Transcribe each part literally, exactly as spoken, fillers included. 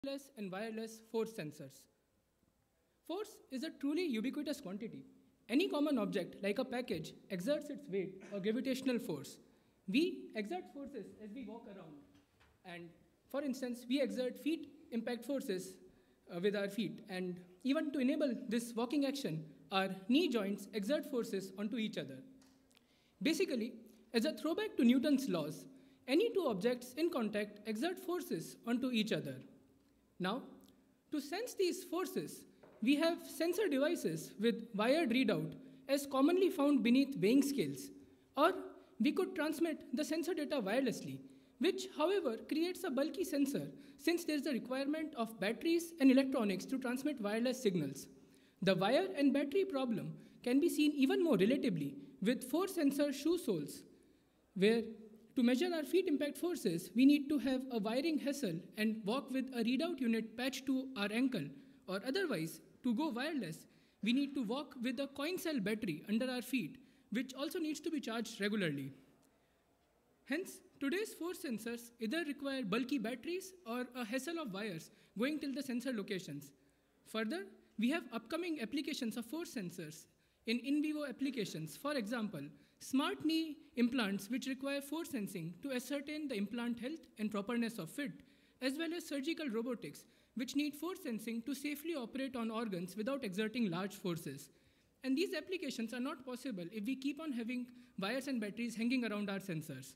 wireless and wireless force sensors. Force is a truly ubiquitous quantity. Any common object, like a package, exerts its weight or gravitational force. We exert forces as we walk around. And for instance, we exert feet impact forces uh, with our feet. And even to enable this walking action, our knee joints exert forces onto each other. Basically, as a throwback to Newton's laws, any two objects in contact exert forces onto each other. Now, to sense these forces, we have sensor devices with wired readout as commonly found beneath weighing scales, or we could transmit the sensor data wirelessly, which, however, creates a bulky sensor since there is a requirement of batteries and electronics to transmit wireless signals. The wire and battery problem can be seen even more relatively with force sensor shoe soles, where to measure our feet impact forces, we need to have a wiring hassle and walk with a readout unit patched to our ankle, or otherwise, to go wireless, we need to walk with a coin cell battery under our feet, which also needs to be charged regularly. Hence, today's force sensors either require bulky batteries or a hassle of wires going till the sensor locations. Further, we have upcoming applications of force sensors in in vivo applications. For example, smart knee implants which require force sensing to ascertain the implant health and properness of fit, as well as surgical robotics which need force sensing to safely operate on organs without exerting large forces. And these applications are not possible if we keep on having wires and batteries hanging around our sensors.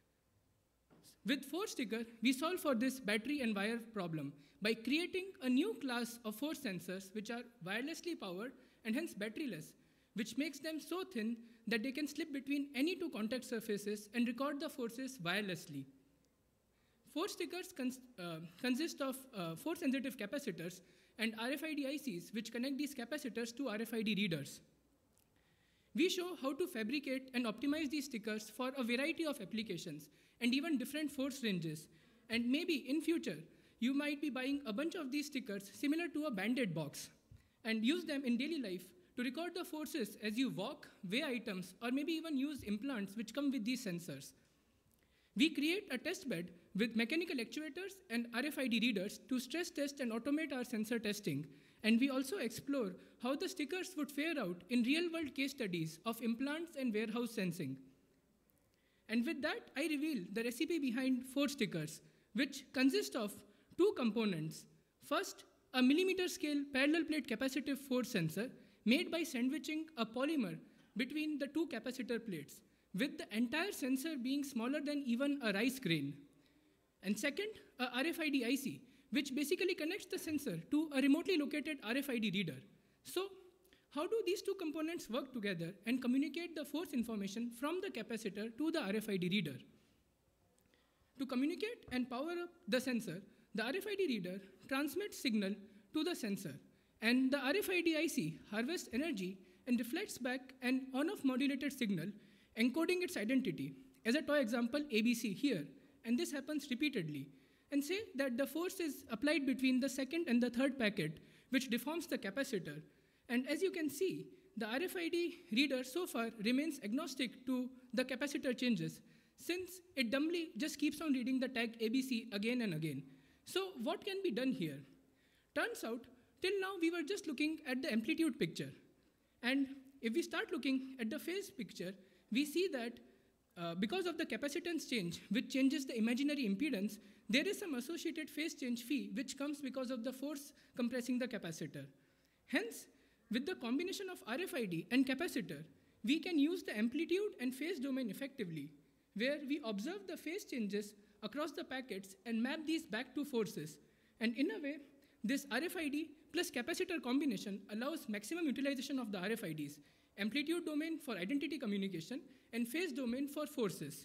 With Force Sticker, we solve for this battery and wire problem by creating a new class of force sensors which are wirelessly powered and hence batteryless, which makes them so thin that they can slip between any two contact surfaces and record the forces wirelessly. Force stickers cons uh, consist of uh, force-sensitive capacitors and R F I D I Cs which connect these capacitors to R F I D readers. We show how to fabricate and optimize these stickers for a variety of applications and even different force ranges. And maybe in future, you might be buying a bunch of these stickers similar to a Band-Aid box and use them in daily life to record the forces as you walk, weigh items, or maybe even use implants which come with these sensors. We create a test bed with mechanical actuators and R F I D readers to stress test and automate our sensor testing. And we also explore how the stickers would fare out in real-world case studies of implants and warehouse sensing. And with that, I reveal the recipe behind force stickers, which consist of two components. First, a millimeter scale parallel plate capacitive force sensor made by sandwiching a polymer between the two capacitor plates, with the entire sensor being smaller than even a rice grain. And second, a R F I D I C, which basically connects the sensor to a remotely located R F I D reader. So, how do these two components work together and communicate the force information from the capacitor to the R F I D reader? To communicate and power up the sensor, the R F I D reader transmits signal to the sensor, and the R F I D I C harvests energy and reflects back an on-off modulated signal encoding its identity, as a toy example A B C here, and this happens repeatedly. And say that the force is applied between the second and the third packet, which deforms the capacitor. And as you can see, the R F I D reader so far remains agnostic to the capacitor changes, since it dumbly just keeps on reading the tag A B C again and again. So what can be done here? Turns out, till now we were just looking at the amplitude picture. And if we start looking at the phase picture, we see that uh, because of the capacitance change, which changes the imaginary impedance, there is some associated phase change phi, which comes because of the force compressing the capacitor. Hence, with the combination of R F I D and capacitor, we can use the amplitude and phase domain effectively, where we observe the phase changes across the packets and map these back to forces. And in a way, this R F I D plus capacitor combination allows maximum utilization of the R F I Ds, amplitude domain for identity communication, and phase domain for forces.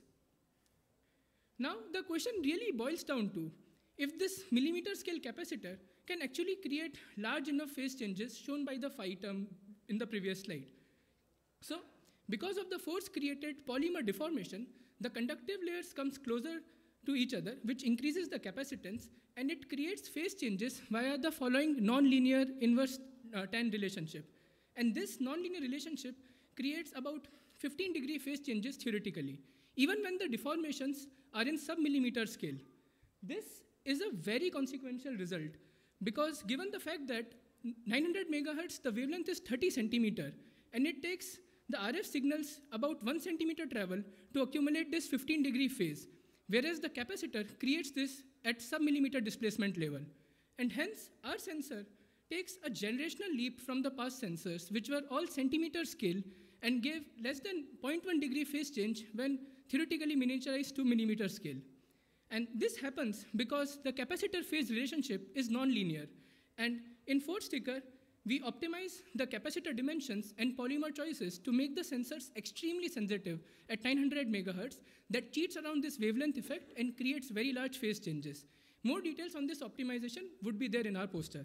Now, the question really boils down to if this millimeter scale capacitor can actually create large enough phase changes shown by the phi term in the previous slide. So, because of the force created polymer deformation, the conductive layers comes closer to each other, which increases the capacitance, and it creates phase changes via the following nonlinear inverse uh, tan relationship. And this nonlinear relationship creates about fifteen degree phase changes theoretically, even when the deformations are in sub-millimeter scale. This is a very consequential result because given the fact that nine hundred megahertz, the wavelength is thirty centimeter, and it takes the R F signals about one centimeter travel to accumulate this fifteen degree phase, whereas the capacitor creates this at sub-millimeter displacement level. And hence, our sensor takes a generational leap from the past sensors, which were all centimeter scale, and gave less than zero point one degree phase change when theoretically miniaturized to millimeter scale. And this happens because the capacitor phase relationship is nonlinear. And in Force Sticker, we optimize the capacitor dimensions and polymer choices to make the sensors extremely sensitive at nine hundred megahertz that cheats around this wavelength effect and creates very large phase changes. More details on this optimization would be there in our poster.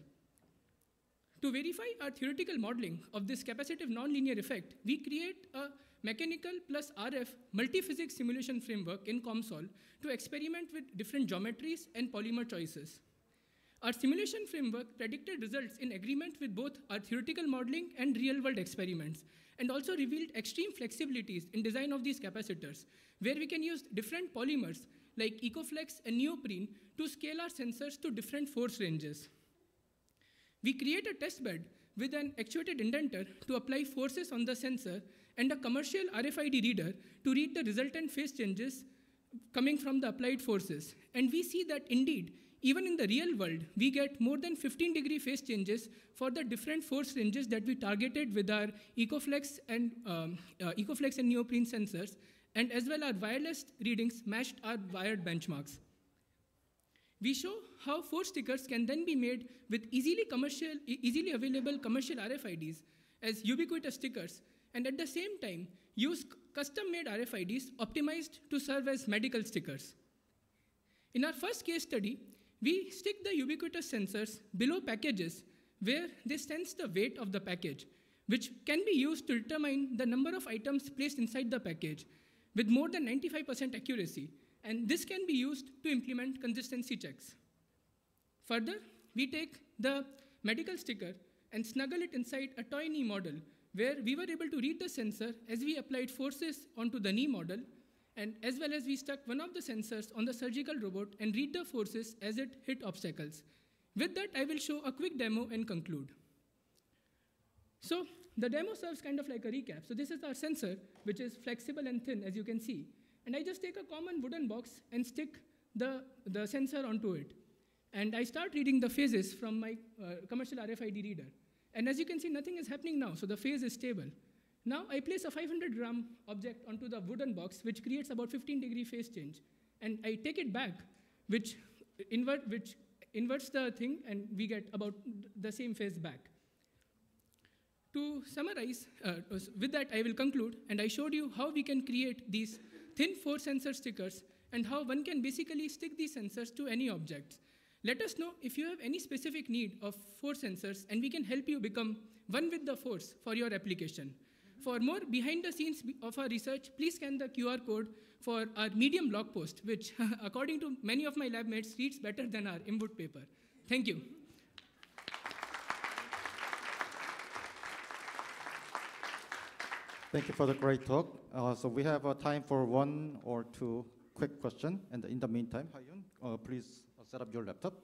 To verify our theoretical modeling of this capacitive nonlinear effect, we create a mechanical plus R F multi-physics simulation framework in COMSOL to experiment with different geometries and polymer choices. Our simulation framework predicted results in agreement with both our theoretical modeling and real-world experiments, and also revealed extreme flexibilities in design of these capacitors, where we can use different polymers like EcoFlex and neoprene to scale our sensors to different force ranges. We create a test bed with an actuated indenter to apply forces on the sensor and a commercial R F I D reader to read the resultant phase changes coming from the applied forces. And we see that indeed, even in the real world, we get more than fifteen degree phase changes for the different force ranges that we targeted with our EcoFlex and, um, uh, EcoFlex and neoprene sensors, and as well our wireless readings matched our wired benchmarks. We show how force stickers can then be made with easily, commercial, e easily available commercial R F I Ds as ubiquitous stickers, and at the same time, use custom-made R F I Ds optimized to serve as medical stickers. In our first case study, we stick the ubiquitous sensors below packages where they sense the weight of the package, which can be used to determine the number of items placed inside the package with more than ninety-five percent accuracy, and this can be used to implement consistency checks. Further, we take the medical sticker and snuggle it inside a toy knee model where we were able to read the sensor as we applied forces onto the knee model, and as well as we stuck one of the sensors on the surgical robot and read the forces as it hit obstacles. With that, I will show a quick demo and conclude. So the demo serves kind of like a recap. So this is our sensor, which is flexible and thin, as you can see. And I just take a common wooden box and stick the, the sensor onto it. And I start reading the phases from my uh, commercial R F I D reader. And as you can see, nothing is happening now, so the phase is stable. Now I place a five hundred gram object onto the wooden box, which creates about fifteen degree phase change. And I take it back, which, invert, which inverts the thing, and we get about the same phase back. To summarize, uh, with that I will conclude, and I showed you how we can create these thin force sensor stickers and how one can basically stick these sensors to any objects. Let us know if you have any specific need of force sensors, and we can help you become one with the force for your application. For more behind the scenes of our research, please scan the Q R code for our Medium blog post, which according to many of my lab mates reads better than our input paper. Thank you. Thank you for the great talk. Uh, so we have uh, time for one or two quick questions. And in the meantime, Hyun, uh, please uh, set up your laptop.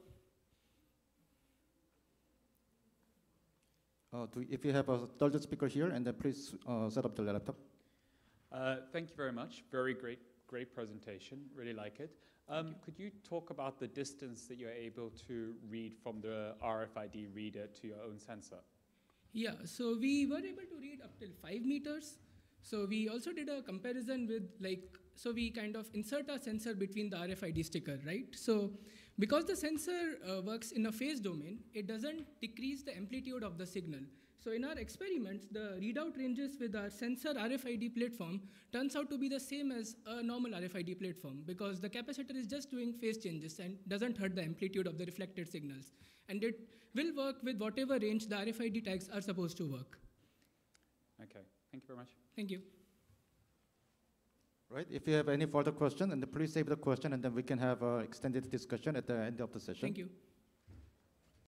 Uh, to, if you have a third speaker here, and then please uh, set up the laptop. Uh, thank you very much. Very great, great presentation. Really like it. Um, could you talk about the distance that you're able to read from the R F I D reader to your own sensor? Yeah, so we were able to read up till five meters. So we also did a comparison with like, so we kind of insert our sensor between the R F I D sticker, right? So because the sensor uh, works in a phase domain, it doesn't decrease the amplitude of the signal. So in our experiments, the readout ranges with our sensor R F I D platform turns out to be the same as a normal R F I D platform because the capacitor is just doing phase changes and doesn't hurt the amplitude of the reflected signals. And it will work with whatever range the R F I D tags are supposed to work. Okay, thank you very much. Thank you. Right, if you have any further question, and please save the question, and then we can have an extended discussion at the end of the session. Thank you.